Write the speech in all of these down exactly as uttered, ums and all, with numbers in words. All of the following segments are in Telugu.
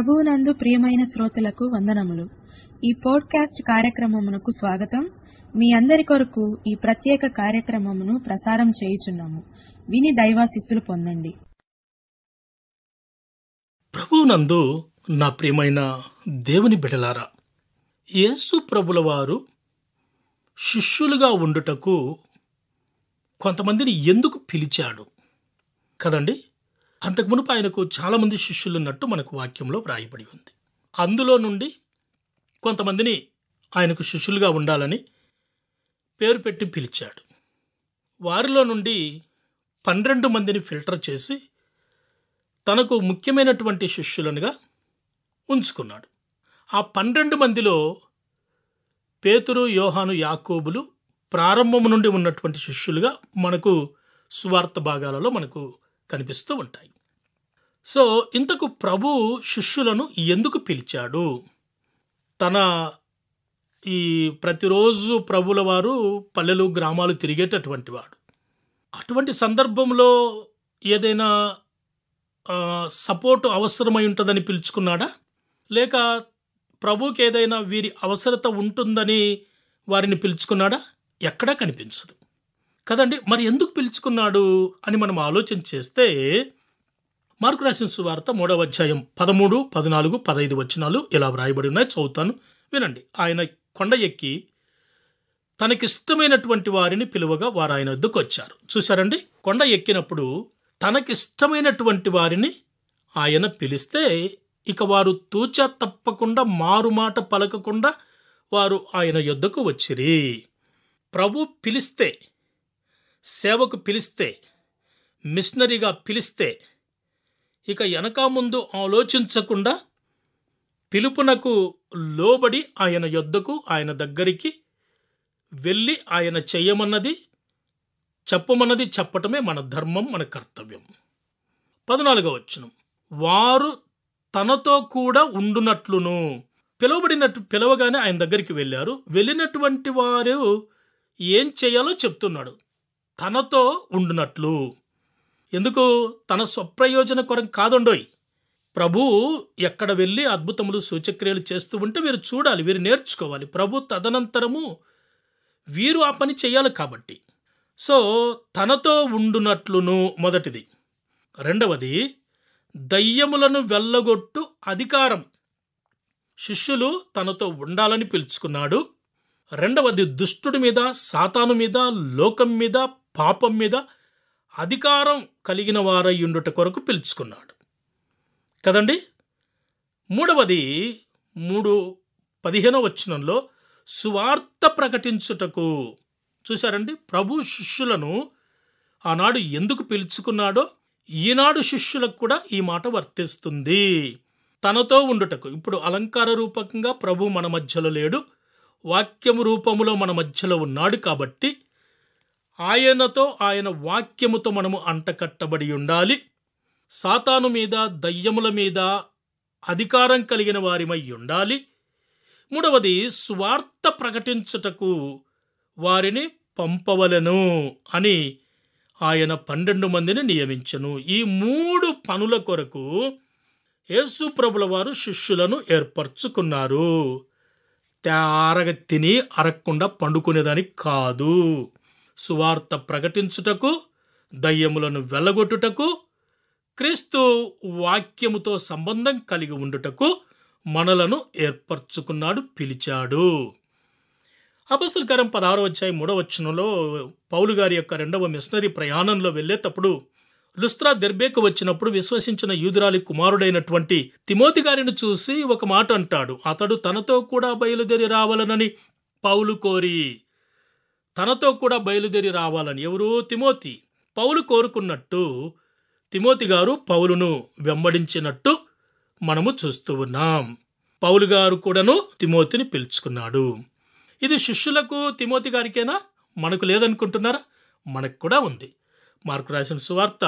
ప్రభువునందు ప్రియమైన శ్రోతలకు వందనములు. ఈ పోడ్కాస్ట్ కార్యక్రమమునకు స్వాగతం. మీ అందరి కొరకు ఈ ప్రత్యేక కార్యక్రమమును ప్రసారం చేయుచున్నాము. విని దైవాశీస్సులు పొందండి. ప్రభువునందు నా ప్రియమైన దేవుని బిడ్డలారా, యేసు ప్రభుల వారు శిష్యులుగా ఉండుటకు కొంతమందిని ఎందుకు పిలిచాడు కదండి? అంతకు మునుపు ఆయనకు చాలామంది శిష్యులు ఉన్నట్టు మనకు వాక్యంలో వ్రాయబడి ఉంది. అందులో నుండి కొంతమందిని ఆయనకు శిష్యులుగా ఉండాలని పేరు పెట్టి పిలిచాడు. వారిలో నుండి పన్నెండు మందిని ఫిల్టర్ చేసి తనకు ముఖ్యమైనటువంటి శిష్యులనుగా ఉంచుకున్నాడు. ఆ పన్నెండు మందిలో పేతురు, యోహాను, యాకోబులు ప్రారంభము నుండి ఉన్నటువంటి శిష్యులుగా మనకు సువార్త భాగాలలో మనకు కనిపిస్తూ ఉంటాయి. సో ఇంతకు ప్రభు శిష్యులను ఎందుకు పిలిచాడు? తన ఈ ప్రతిరోజు ప్రభుల వారు పల్లెలు గ్రామాలు తిరిగేటటువంటి వాడు. అటువంటి సందర్భంలో ఏదైనా సపోర్టు అవసరమై ఉంటుందని పిలుచుకున్నాడా, లేక ప్రభుకి ఏదైనా వీరి అవసరత ఉంటుందని వారిని పిలుచుకున్నాడా? ఎక్కడా కనిపించదు కదండి. మరి ఎందుకు పిలుచుకున్నాడు అని మనం ఆలోచన చేస్తే, మార్కు రాసిన సువార్త మూడవ అధ్యాయం పదమూడు, పద్నాలుగు, పదహైదు వచనాలు ఇలా వ్రాయబడి ఉన్నాయి. చదువుతాను, వినండి. ఆయన కొండ ఎక్కి తనకిష్టమైనటువంటి వారిని పిలువగా వారు ఆయన వద్దకు వచ్చారు. చూశారండి, కొండ ఎక్కినప్పుడు తనకిష్టమైనటువంటి వారిని ఆయన పిలిస్తే ఇక వారు తూచా తప్పకుండా మారుమాట పలకకుండా వారు ఆయన యొద్దకు వచ్చిరి. ప్రభు పిలిస్తే, సేవకు పిలిస్తే, మిషనరీగా పిలిస్తే ఇక వెనక ముందు ఆలోచించకుండా పిలుపునకు లోబడి ఆయన యొద్దకు, ఆయన దగ్గరికి వెళ్ళి ఆయన చెయ్యమన్నది చెప్పమన్నది చెప్పటమే మన ధర్మం, మన కర్తవ్యం. పద్నాలుగో వచనం, వారు తనతో కూడా ఉండునట్లును. పిలువబడినట్టు పిలవగానే ఆయన దగ్గరికి వెళ్ళారు. వెళ్ళినటువంటి వారు ఏం చేయాలో చెప్తున్నాడు. తనతో ఉండునట్లు. ఎందుకు? తన స్వప్రయోజన కొరకు కాదుండోయ్. ప్రభు ఎక్కడ వెళ్ళి అద్భుతములు సూచక్రియలు చేస్తూ ఉంటే వీరు చూడాలి, వీరు నేర్చుకోవాలి. ప్రభు తదనంతరము వీరు ఆ పని చేయాలి కాబట్టి. సో తనతో ఉండునట్లును మొదటిది. రెండవది, దయ్యములను వెళ్ళగొట్టు అధికారం. శిష్యులు తనతో ఉండాలని పిలుచుకున్నాడు. రెండవది, దుష్టుడి మీద, సాతాను మీద, లోకం మీద, పాపం మీద అధికారం కలిగిన వారై ఉండుట కొరకు పిలుచుకున్నాడు కదండి. మూడవది, మూడు పదిహేనో వచనంలో సువార్త ప్రకటించుటకు. చూశారండి, ప్రభు శిష్యులను ఆనాడు ఎందుకు పిలుచుకున్నాడో ఈనాడు శిష్యులకు కూడా ఈ మాట వర్తిస్తుంది. తనతో ఉండుటకు. ఇప్పుడు అలంకార రూపకంగా ప్రభు మన మధ్యలో లేడు, వాక్యము రూపములో మన మధ్యలో ఉన్నాడు కాబట్టి ఆయనతో, ఆయన వాక్యముతో మనము అంటకట్టబడి ఉండాలి. సాతాను మీద, దయ్యముల మీద అధికారం కలిగిన వారిమై ఉండాలి. మూడవది, సువార్త ప్రకటించుటకు వారిని పంపవలెను అని ఆయన పన్నెండు మందిని నియమించెను. ఈ మూడు పనుల కొరకు యేసు ప్రభుల వారు శిష్యులను ఏర్పరచుకున్నారు. తేరగ తిని అరక్కుండా పండుకునేదానికి కాదు. సువార్త ప్రకటించుటకు, దయ్యములను వెళ్ళగొట్టుటకు, క్రీస్తు వాక్యముతో సంబంధం కలిగి ఉండుటకు మనలను ఏర్పరచుకున్నాడు, పిలిచాడు. అపొస్తలుల కార్యం పదహారవ అధ్యాయం మూడవ వచనంలో పౌలు గారి యొక్క రెండవ మిషనరీ ప్రయాణంలో వెళ్ళేటప్పుడు లుస్త్రా, దెర్బేకు వచ్చినప్పుడు విశ్వసించిన యూదురాలి కుమారుడైనటువంటి తిమోతి గారిని చూసి ఒక మాట అంటాడు. అతడు తనతో కూడా బయలుదేరి రావాలనని పౌలు కోరి, తనతో కూడా బయలుదేరి రావాలని. ఎవరు? తిమోతి. పౌలు కోరుకున్నట్టు తిమోతి గారు పౌలును వెంబడించినట్టు మనము చూస్తూ ఉన్నాం. పౌలు గారు కూడాను తిమోతిని పిలుచుకున్నాడు. ఇది శిష్యులకు, తిమోతి గారికేనా? మనకు లేదనుకుంటున్నారా? మనకు కూడా ఉంది. మార్కు రాసిన సువార్త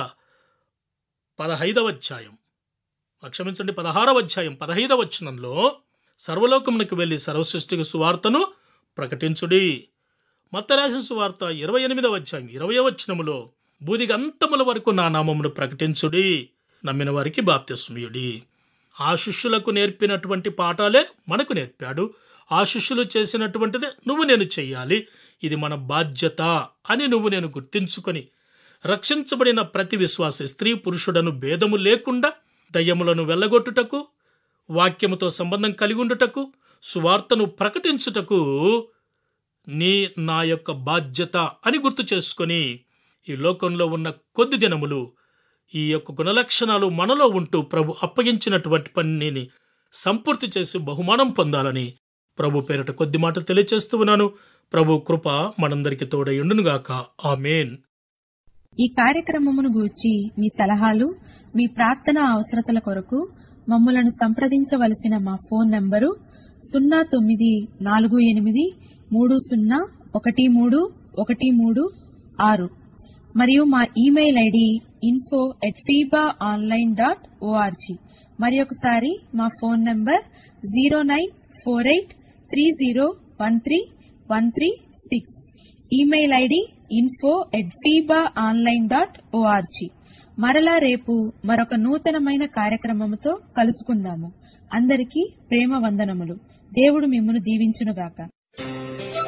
పదహైదవ అధ్యాయం క్షమించండి పదహారవ అధ్యాయం పదహైదవ వచనంలో, సర్వలోకమునకు వెళ్ళి సర్వసృష్టికి సువార్తను ప్రకటించుడి. మత్తయి రాసిన సువార్త ఇరవై ఎనిమిదవ అధ్యాయం ఇరవై వచనములో, బూదిగంతముల వరకు నా నామమును ప్రకటించుడి, నమ్మిన వారికి బాప్తిస్మీయుడి. ఆ శిష్యులకు నేర్పినటువంటి పాఠాలే మనకు నేర్పాడు. ఆ శిష్యులు చేసినటువంటిదే నువ్వు నేను చెయ్యాలి, ఇది మన బాధ్యత అని నువ్వు నేను గుర్తించుకొని రక్షించబడిన ప్రతి విశ్వాసి స్త్రీ పురుషుడను భేదము లేకుండా దయ్యములను వెళ్ళగొట్టుటకు, వాక్యముతో సంబంధం కలిగి ఉండుటకు, సువార్తను ప్రకటించుటకు నీ నా యొక్క బాధ్యత అని గుర్తు చేసుకొని ఈ లోకంలో ఉన్న కొద్ది దినములు ఈ యొక్క గుణలక్షణాలు మనలో ఉంటూ ప్రభు అప్పగించినటువంటి పనిని సంపూర్తి చేసి బహుమానం పొందాలని ప్రభు పేరిట కొద్ది మాటలు తెలియచేస్తూ ఉన్నాను. ప్రభు కృప మనందరికి తోడయుండునుగాక. ఆమేన్. ఈ కార్యక్రమమును గూర్చి మీ సలహాలు, మీ ప్రార్థన అవసరతల కొరకు మమ్మలను సంప్రదించవలసిన మా ఫోన్ నంబరు సున్నా తొమ్మిది నాలుగు ఎనిమిది మూడు సున్నా ఒకటి మూడు ఒకటి మూడు ఆరు మరియు మా email ID info at fiba online dot ORG. మరి ఒకసారి మా phone number zero nine four eight three zero one three one three six. Email ID info at fiba online dot ORG. మరలా రేపు మరొక నూతనమైన కార్యక్రమముతో కలుసుకుందాము. అందరికీ ప్రేమ వందనములు. దేవుడు మిమ్మును దీవించునుగాక.